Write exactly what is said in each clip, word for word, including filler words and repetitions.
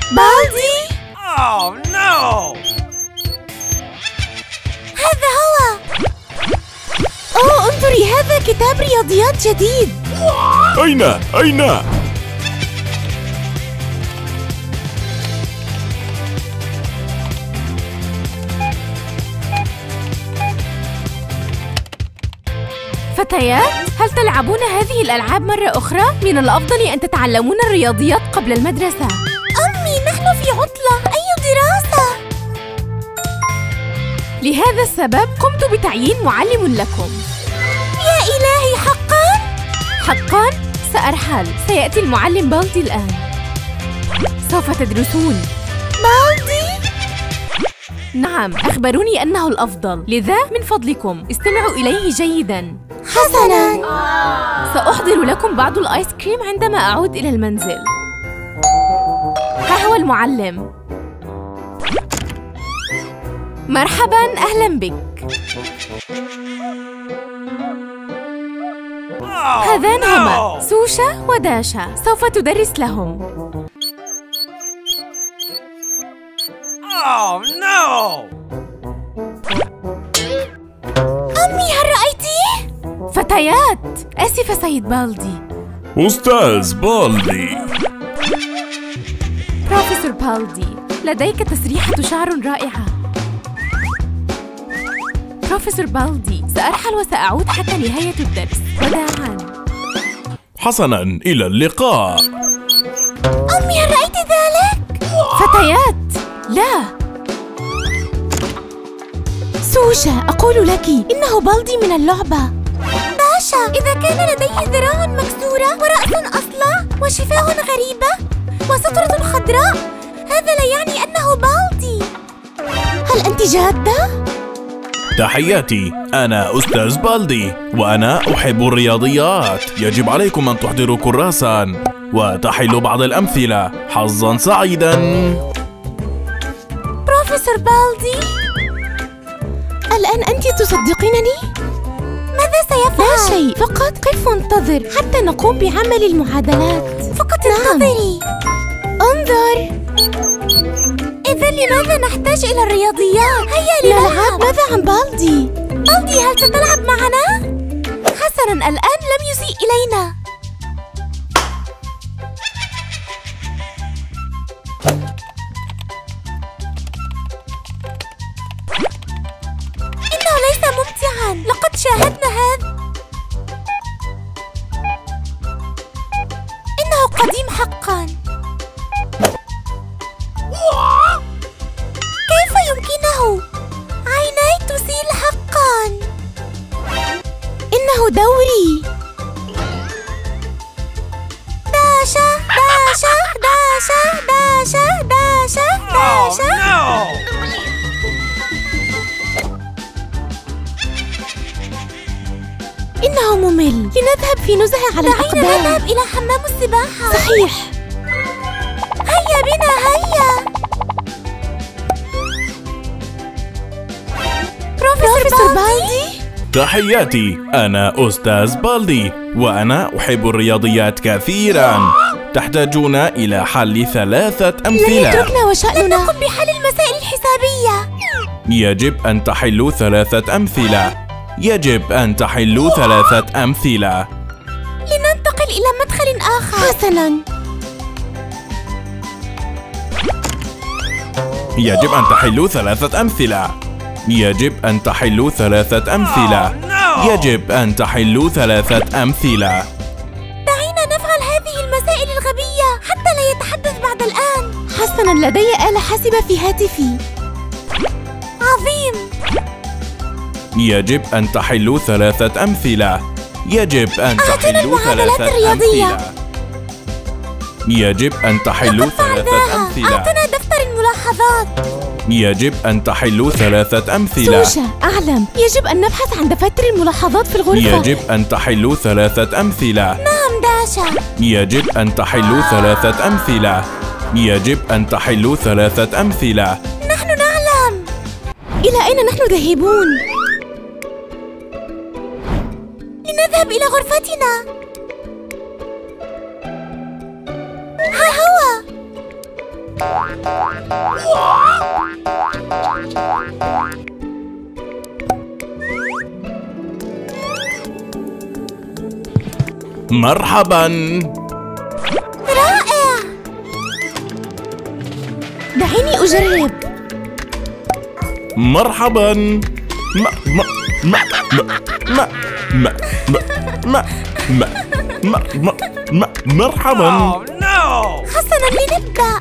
بالدي؟ Oh no! هذا هو. أوه انظري، هذا كتاب رياضيات جديد. أين؟ أين؟ فتيات، هل تلعبون هذه الألعاب مرة أخرى؟ من الأفضل أن تتعلمون الرياضيات قبل المدرسة. أمي، نحن في عطلة، أي دراسة؟ لهذا السبب قمت بتعيين معلم لكم. يا إلهي، حقاً؟ حقاً؟ سأرحل، سيأتي المعلم بالدي الآن. سوف تدرسون. بالدي؟ نعم، أخبروني أنه الأفضل، لذا من فضلكم استمعوا إليه جيداً. حسناً. سأحضر لكم بعض الآيس كريم عندما أعود إلى المنزل. ها هو المعلم. مرحباً، أهلاً بك. هذان هما سوشا وداشا، سوف تدرس لهم. Oh no! أمي، هل رأيتيه؟ فتيات، آسفة سيد بالدي. أستاذ بالدي. بروفيسور بالدي، لديك تسريحة شعر رائعة. بروفيسور بالدي، سأرحل وسأعود حتى نهاية الدرس. وداعاً. حسناً، إلى اللقاء. أمي، هل رأيت ذلك؟ فتيات، لا. سوشا، أقول لك إنه بالدي من اللعبة. داشا، إذا كان لديه ذراع مكسورة ورأس أصلع وشفاه غريبة وسترة خضراء، هذا لا يعني أنه بالدي. هل أنت جادة؟ تحياتي، أنا أستاذ بالدي وأنا أحب الرياضيات. يجب عليكم أن تحضروا كراساً وتحلوا بعض الأمثلة. حظاً سعيداً. بروفيسور بالدي، الآن أنت تصدقينني؟ ماذا سيفعل؟ لا شيء، فقط قف وانتظر حتى نقوم بعمل المعادلات. فقط انتظري. انظر. إذا لماذا نحتاج إلى الرياضيات؟ هيا لنلعب. ماذا عن بالدي؟ بالدي، هل ستلعب معنا؟ حسناً، الآن لم يسيء إلينا. إنه ليس ممتعاً، لقد شاهدنا هذا. إنه قديم حقاً. كيف يمكنه؟ عيناي تسيل حقاً. إنه دوري. داشا داشا داشا داشا داشا داشا. Oh no! إنه ممل. لنذهب في نزهة على الأقدام. دعينا نذهب إلى حمام السباحة. صحيح. هيا بنا، هيا. بروفيسور بالدي. تحياتي، أنا أستاذ بالدي وأنا أحب الرياضيات كثيراً. تحتاجون إلى حل ثلاثة أمثلة. لن يتركنا وشأننا. نقوم بحل المسائل الحسابية. يجب أن تحلوا ثلاثة أمثلة. يجب أن تحلوا ثلاثة أمثلة. لننتقل إلى مدخل آخر. حسناً. يجب أن تحلوا ثلاثة أمثلة. يجب أن تحلوا ثلاثة أمثلة. يجب أن تحلوا ثلاثة أمثلة. دعينا نفعل هذه المسائل الغبية حتى لا يتحدث بعد الآن. حسناً، لدي آلة حاسبة في هاتفي. عظيم. يجب أن تحلوا ثلاثة أمثلة. يجب أن تحلوا ثلاثة أمثلة. يجب أن تحلوا ثلاثة أمثلة. أعطنا دفتر الملاحظات. يجب أن تحلوا ثلاثة أمثلة. سوشا، أعلم. يجب أن نبحث عن دفتر الملاحظات في الغرفة. يجب أن تحلوا ثلاثة أمثلة. نعم داشا. يجب أن تحلوا ثلاثة أمثلة. يجب أن تحلوا ثلاثة أمثلة. نحن نعلم. إلى أين نحن ذاهبون؟ لنذهب إلى غرفتنا. ها هو. مرحبا. رائع. دعيني أجرب. مرحبا. ما ما ما ما ما ما ما ما ما ما مرحبا. Oh no! حسناً، لنبدأ.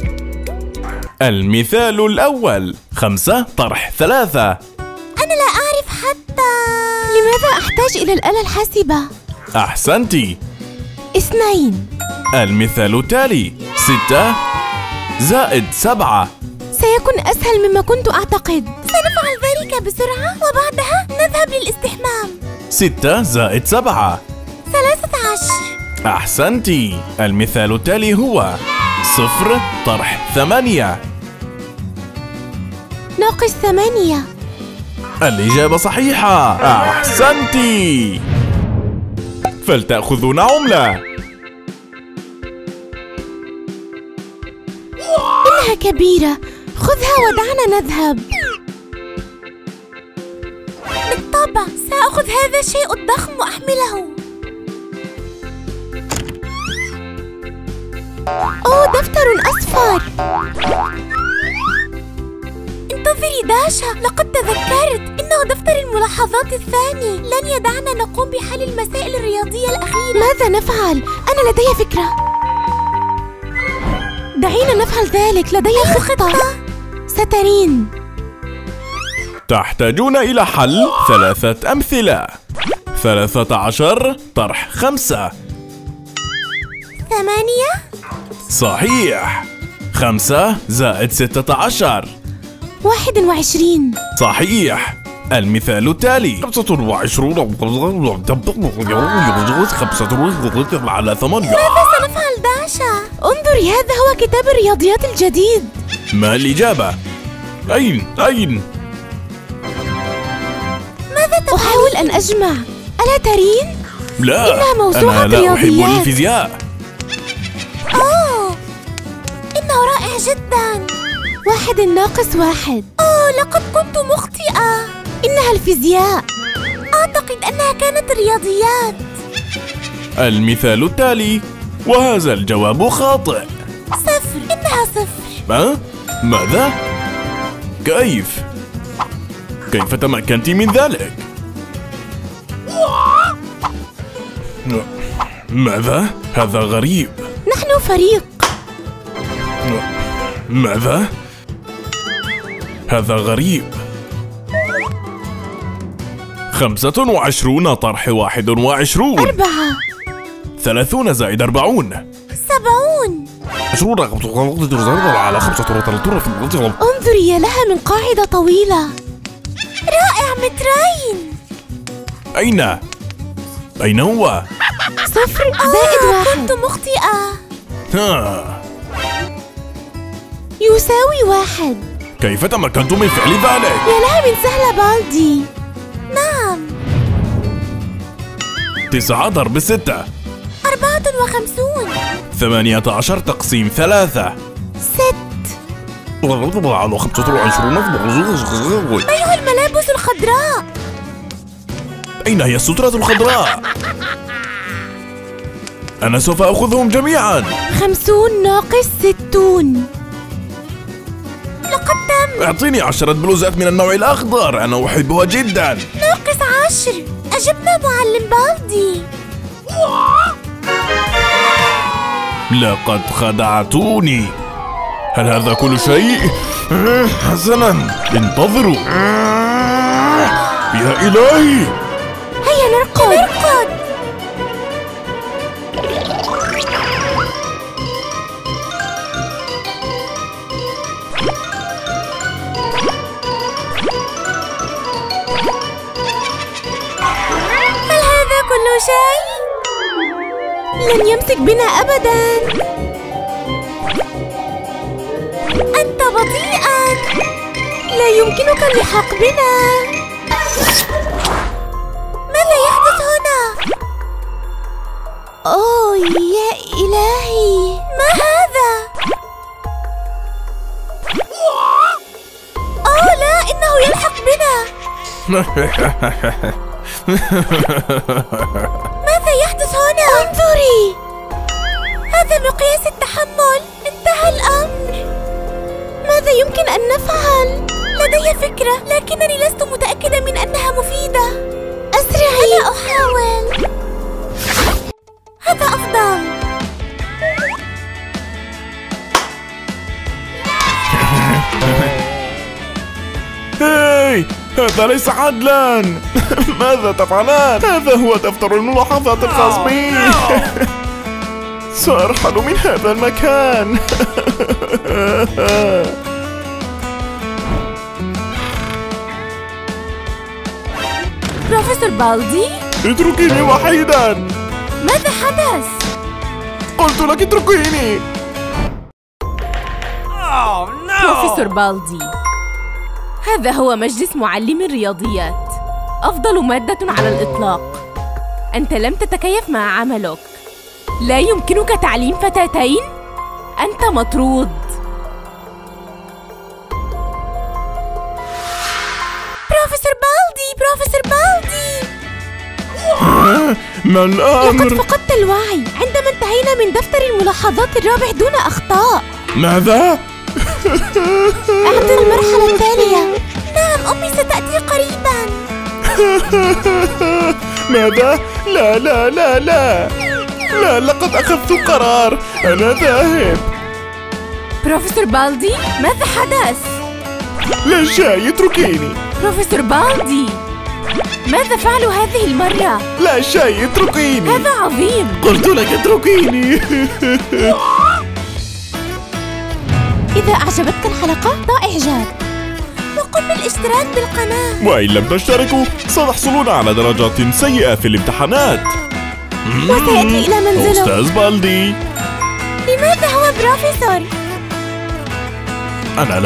المثال الأول: خمسة طرح ثلاثة. أنا لا أعرف حتى. لماذا أحتاج إلى الآلة الحاسبة؟ أحسنتِ. اثنين. المثال التالي: ستة زائد سبعة. سيكون أسهل مما كنت أعتقد. سنفعل ذلك بسرعة وبعدها نذهب للاستحمام. ستة زائد سبعة. ثلاثة عشر. أحسنتِ. المثال التالي هو صفر طرح ثمانية. ناقص ثمانية. الإجابة صحيحة. أحسنتِ. فلتأخذون عملة. إنها كبيرة. خذها ودعنا نذهب. بالطبع سأخذ هذا الشيء الضخم وأحمله. أوه، دفتر أصفر. انتظري داشا، لقد تذكرت. إنه دفتر الملاحظات الثاني. لن يدعنا نقوم بحل المسائل الرياضية الأخيرة. ماذا نفعل؟ أنا لدي فكرة. دعينا نفعل ذلك. لدي خطة. سترين. تحتاجون إلى حل ثلاثة أمثلة. ثلاثة عشر طرح خمسة. ثمانية. صحيح. خمسة زائد ستة عشر. واحد وعشرين. صحيح. المثال التالي: خمسة وعشرون خمسة على ثمانية. ماذا سنفعل داشا؟ انظري، هذا هو كتاب الرياضيات الجديد. ما الإجابة؟ أين؟ أين؟ ماذا تفعل؟ أحاول أن أجمع. ألا ترين؟ لا، إنها موسوعة أنا لا أحب رياضيات. الفيزياء. أوه، إنه رائع جدا. واحد ناقص واحد. أوه، لقد كنت مخطئة. إنها الفيزياء. أعتقد أنها كانت الرياضيات. المثال التالي: وهذا الجواب خاطئ. صفر. إنها صفر. ما؟ ماذا؟ كيف؟ كيف تمكنت من ذلك؟ ماذا؟ هذا غريب. نحن فريق. ماذا؟ هذا غريب. خمسة وعشرون طرح واحد وعشرون. أربعة. ثلاثون زائد أربعون. سبعون. عشرون على خمسة. انظري، يا لها من قاعدة طويلة. رائع، مترين. أين؟ أين هو؟ صفر زائد واحد. كنت مخطئة. ها. يساوي واحد. كيف تمكنت من فعل ذلك؟ يا لها من سهلة بالدي. نعم. تسعة ضرب ستة. أربعة وخمسون. ثمانية عشر تقسيم ثلاثة. ست. على خمسة وعشرون. ما هي الملابس الخضراء؟ أين هي السترة الخضراء؟ أنا سوف أخذهم جميعا. خمسون ناقص ستون. لقد تم. اعطيني عشرة بلوزات من النوع الأخضر، أنا أحبها جدا. ناقص عشر. أجبنا معلم بالدي. لقد خدعتوني. هل هذا كل شيء؟ حسنا، انتظروا. يا إلهي. هيا نرقد. نرقد. هل هذا كل شيء؟ لن يمسك بنا أبداً. أنت بطيئاً. لا يمكنك اللحاق بنا. ماذا يحدث هنا؟ أوه يا إلهي، ما هذا؟ ماذا يحدث هنا؟ انظري، هذا مقياس التحمل. انتهى الأمر. ماذا يمكن أن نفعل؟ لدي فكرة، لكنني لست متأكدة من أنها مفيدة. أسرعي. أنا أحاول. هذا أفضل. هاي، هذا ليس عدلاً. ماذا تفعلان؟ هذا هو دفتر الملاحظات الخاص بي. سأرحل من هذا المكان. بروفيسور بالدي، اتركيني وحيداً. ماذا حدث؟ قلت لك اتركيني. Oh no! بروفيسور بالدي، هذا هو مجلس معلم الرياضيات، أفضل مادة على الإطلاق. أنت لم تتكيف مع عملك. لا يمكنك تعليم فتاتين؟ أنت مطرود. بروفيسور بالدي، بروفيسور بالدي، ما الأمر؟ لقد فقدت الوعي عندما انتهينا من دفتر الملاحظات الرابع دون أخطاء. ماذا؟ أحضر المرحلة التالية. نعم، أمي ستأتي قريباً. ماذا؟ لا لا لا لا لا، لقد أخذت القرار. أنا ذاهب. بروفيسور بالدي، ماذا حدث؟ لا شيء، اتركيني. بروفيسور بالدي، ماذا فعلوا هذه المرة؟ لا شيء، اتركيني. هذا عظيم. قلت لك اتركيني. إذا أعجبتك الحلقة ضع إعجاب وقم بالاشتراك بالقناة. وإن لم تشتركوا ستحصلون على درجات سيئة في الامتحانات. وسيأتي إلى منزله. أستاذ بالدي، لماذا هو بروفيسور؟ أنا لا